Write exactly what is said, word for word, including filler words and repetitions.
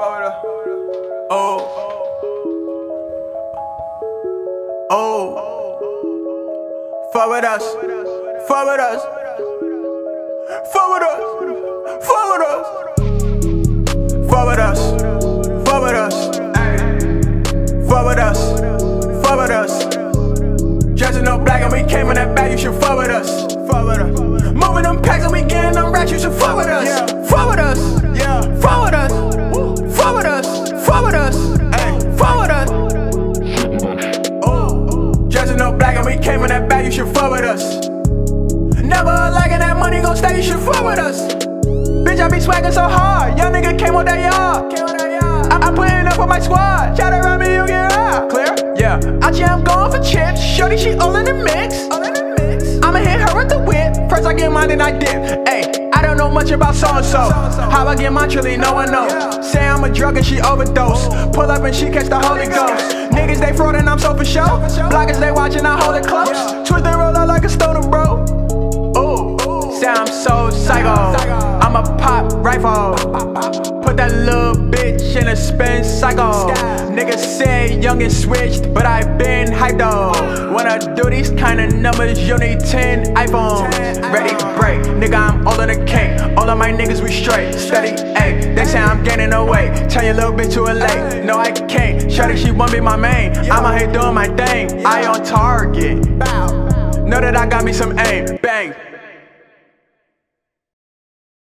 Oh. Oh. Fuck with us. Fuck with us. Fuck with us. Fuck with us. Fuck with us. Fuck with us. Fuck with us. Fuck with us. Dressing up black and we came in that bag, you should fuck with us. Fuck with us. Moving them packs and we getting them racks, you should fuck with us. Yeah. Fuck with us. Yeah. Fuck with us. Fuck with us. Fuck with us. Hey. Fuck with us. Oh. Dressing up black and we came in that bag, you should fuck with us. Never liking that money gon' stay, you should fuck with us. Bitch, I be swaggin' so hard, young nigga came on that yard. I I'm putting up for my squad, try to run me, you get high. Clear? Yeah. Out here I'm going for chips, shorty she all in the mix. I'ma hit her with the whip, first I get mine then I dip. Ayy, I don't know much about so-and-so, how I get mine truly no one knows. Say I'm a drug and she overdose, pull up and she catch the Holy Ghost. Niggas they fraud and I'm so for show, bloggers they watching I hold it close. Twist and roll out like a stoner bro. Ooh, say I'm so psycho, I'm a pop rifle. Put that little bitch in a spin cycle. Niggas say young and switched, but I been hyped though. Wanna do these kind of numbers, you need ten iPhones. Ready, break, nigga I'm all in the cake. All of my niggas we straight, steady, ayy. They say I'm gaining away, turn your little bitch to a lake. No I can't, shawty she won't be my main. I'm out here doing my thing, I on target. Know that I got me some aim, bang.